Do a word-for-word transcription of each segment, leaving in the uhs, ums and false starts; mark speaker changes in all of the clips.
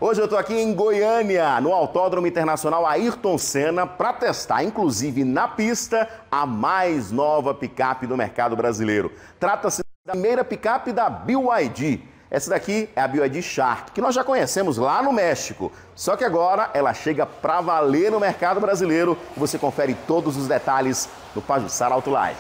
Speaker 1: Hoje eu estou aqui em Goiânia, no Autódromo Internacional Ayrton Senna, para testar, inclusive na pista, a mais nova picape do mercado brasileiro. Trata-se da primeira picape da B Y D. Essa daqui é a B Y D Shark, que nós já conhecemos lá no México. Só que agora ela chega para valer no mercado brasileiro. Você confere todos os detalhes no Pajuçara Auto Live.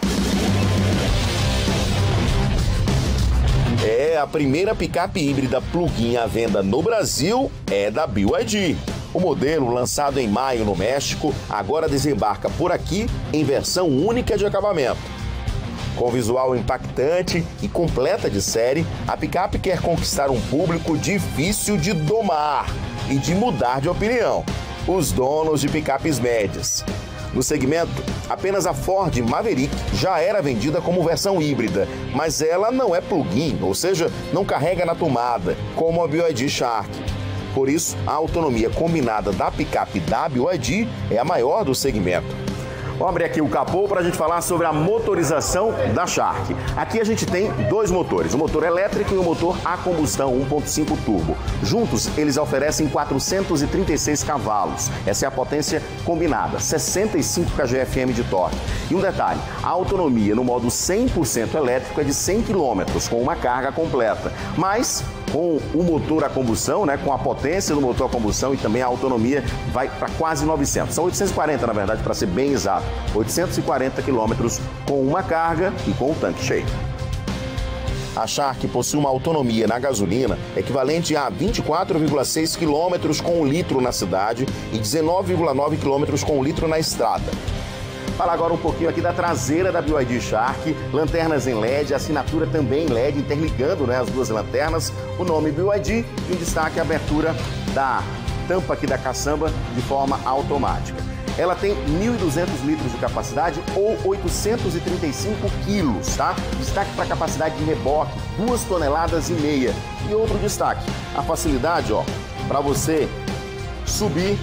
Speaker 1: É, a primeira picape híbrida plug-in à venda no Brasil é da B Y D. O modelo, lançado em maio no México, agora desembarca por aqui em versão única de acabamento. Com visual impactante e completa de série, a picape quer conquistar um público difícil de domar e de mudar de opinião: os donos de picapes médias. No segmento, apenas a Ford Maverick já era vendida como versão híbrida, mas ela não é plug-in, ou seja, não carrega na tomada, como a B Y D Shark. Por isso, a autonomia combinada da picape da B Y D é a maior do segmento. Vamos abrir aqui o capô para a gente falar sobre a motorização da Shark. Aqui a gente tem dois motores, o motor elétrico e o motor a combustão um ponto cinco turbo. Juntos, eles oferecem quatrocentos e trinta e seis cavalos. Essa é a potência combinada, sessenta e cinco kgfm de torque. E um detalhe, a autonomia no modo cem por cento elétrico é de cem quilômetros, com uma carga completa. Mas com o motor a combustão, né, com a potência do motor a combustão e também a autonomia, vai para quase novecentos. São oitocentos e quarenta, na verdade, para ser bem exato. oitocentos e quarenta quilômetros com uma carga e com o tanque cheio. A Shark possui uma autonomia na gasolina equivalente a vinte e quatro vírgula seis quilômetros com um litro na cidade e dezenove vírgula nove quilômetros com um litro na estrada. Falar agora um pouquinho aqui da traseira da B Y D Shark, lanternas em L E D, assinatura também em L E D, interligando, né, as duas lanternas, o nome B Y D e em destaque a abertura da tampa aqui da caçamba de forma automática. Ela tem mil e duzentos litros de capacidade ou oitocentos e trinta e cinco quilos, tá? Destaque para a capacidade de reboque, duas toneladas e meia. E outro destaque, a facilidade, ó, para você subir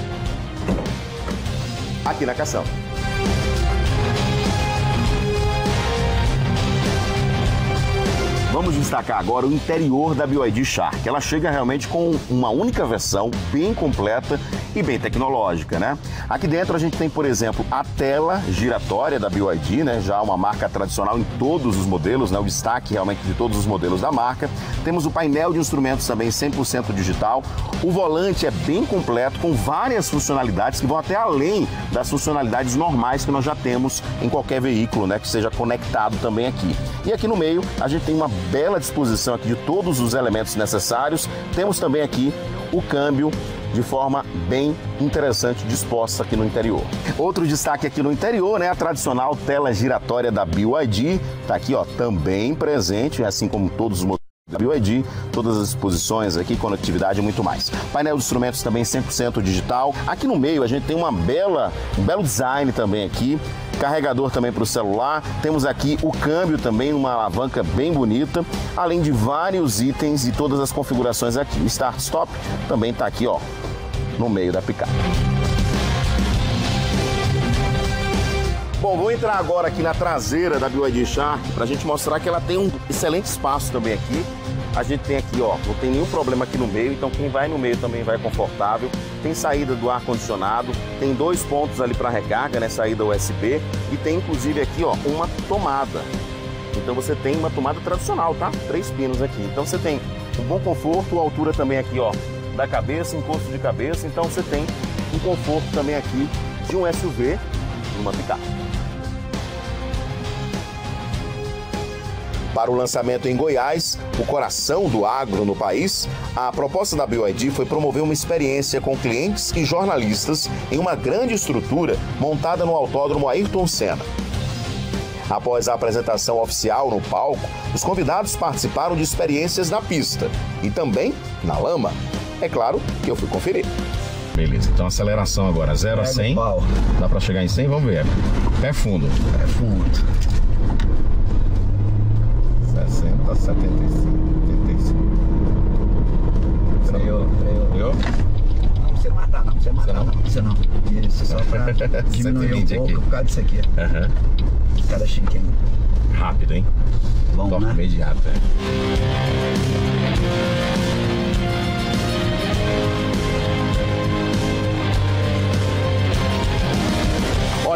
Speaker 1: aqui na caçamba. Vamos destacar agora o interior da B Y D Shark. Ela chega realmente com uma única versão, bem completa e bem tecnológica, né? Aqui dentro a gente tem, por exemplo, a tela giratória da B Y D, né? Já uma marca tradicional em todos os modelos, né? O destaque realmente de todos os modelos da marca. Temos o painel de instrumentos também cem por cento digital. O volante é bem completo, com várias funcionalidades que vão até além das funcionalidades normais que nós já temos em qualquer veículo, né? Que seja conectado também aqui. E aqui no meio a gente tem uma bela disposição aqui de todos os elementos necessários. Temos também aqui o câmbio de forma bem interessante disposta aqui no interior. Outro destaque aqui no interior, né, a tradicional tela giratória da B Y D, tá aqui, ó, também presente, assim como todos os motores da B Y D, todas as disposições aqui, conectividade e muito mais. Painel de instrumentos também cem por cento digital. Aqui no meio a gente tem uma bela, um belo design também aqui. Carregador também para o celular. Temos aqui o câmbio também, uma alavanca bem bonita, além de vários itens e todas as configurações aqui. O Start-Stop também está aqui, ó, no meio da picape. Bom, vou entrar agora aqui na traseira da B Y D Shark para a gente mostrar que ela tem um excelente espaço também aqui. A gente tem aqui, ó, não tem nenhum problema aqui no meio, então quem vai no meio também vai confortável. Tem saída do ar-condicionado, tem dois pontos ali para recarga, né, saída U S B, e tem inclusive aqui, ó, uma tomada. Então você tem uma tomada tradicional, tá? Três pinos aqui. Então você tem um bom conforto, altura também aqui, ó, da cabeça, encosto de cabeça. Então você tem um conforto também aqui de um S U V e uma picape. Para o lançamento em Goiás, o coração do agro no país, a proposta da B Y D foi promover uma experiência com clientes e jornalistas em uma grande estrutura montada no Autódromo Ayrton Senna. Após a apresentação oficial no palco, os convidados participaram de experiências na pista e também na lama. É claro que eu fui conferir. Beleza, então aceleração agora, zero a cem. Dá para chegar em cem? Vamos ver. Pé fundo. Pé fundo. sessenta, setenta e cinco, oitenta e cinco.
Speaker 2: Freio, freio.
Speaker 1: Freio?
Speaker 2: Não precisa matar, não precisa matar, não. Não precisa não. Isso, só pra diminuir um pouco aqui por causa disso aqui.
Speaker 1: Uhum.
Speaker 2: Cada chiquinho.
Speaker 1: Rápido, hein?
Speaker 2: Bom,
Speaker 1: Toque
Speaker 2: né?
Speaker 1: imediato, é.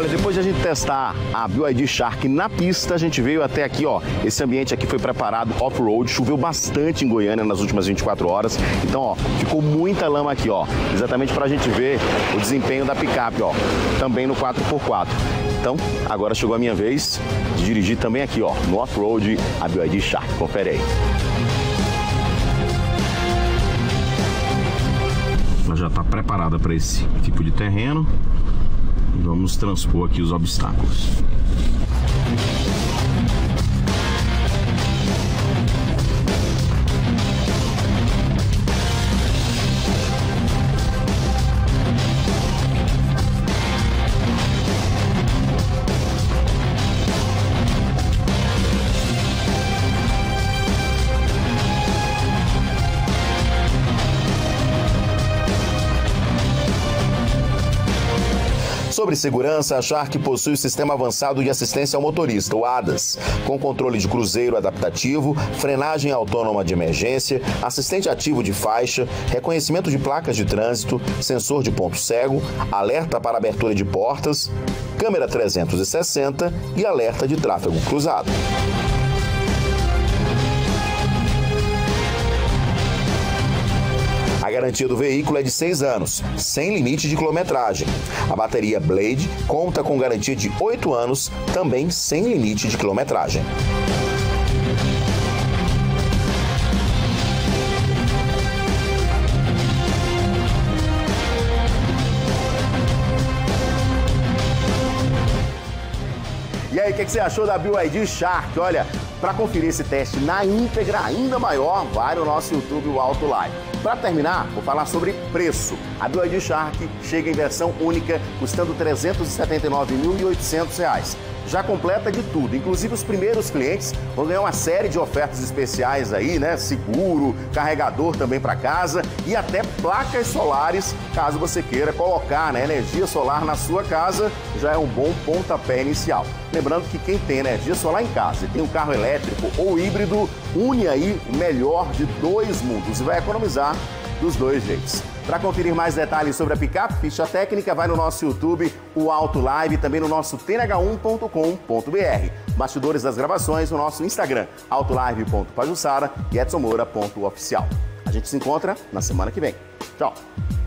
Speaker 1: Olha, depois de a gente testar a B Y D Shark na pista, a gente veio até aqui, ó. Esse ambiente aqui foi preparado off-road, choveu bastante em Goiânia nas últimas vinte e quatro horas. Então, ó, ficou muita lama aqui, ó. Exatamente pra gente ver o desempenho da picape, ó. Também no quatro por quatro. Então, agora chegou a minha vez de dirigir também aqui, ó, no off-road, a B Y D Shark. Confere aí. Ela já está preparada para esse tipo de terreno. Vamos transpor aqui os obstáculos. Sobre segurança, a Shark possui o Sistema Avançado de Assistência ao Motorista, o A D A S, com controle de cruzeiro adaptativo, frenagem autônoma de emergência, assistente ativo de faixa, reconhecimento de placas de trânsito, sensor de ponto cego, alerta para abertura de portas, câmera trezentos e sessenta e alerta de tráfego cruzado. A garantia do veículo é de seis anos, sem limite de quilometragem. A bateria Blade conta com garantia de oito anos, também sem limite de quilometragem. E aí, o que, que você achou da B Y D Shark? Olha, para conferir esse teste na íntegra ainda maior, vai no nosso YouTube, o Auto Live. Para terminar, vou falar sobre preço. A B Y D Shark chega em versão única, custando trezentos e setenta e nove mil e oitocentos reais. Já completa de tudo, inclusive os primeiros clientes vão ganhar uma série de ofertas especiais aí, né? Seguro, carregador também para casa e até placas solares, caso você queira colocar, né, energia solar na sua casa, já é um bom pontapé inicial. Lembrando que quem tem energia solar em casa e tem um carro elétrico ou híbrido, une aí o melhor de dois mundos e vai economizar dos dois jeitos. Para conferir mais detalhes sobre a picape, ficha técnica, vai no nosso YouTube, o Auto Live, e também no nosso T N H um ponto com ponto B R. Bastidores das gravações no nosso Instagram, autolive ponto pajussara e edson moura ponto oficial. A gente se encontra na semana que vem. Tchau!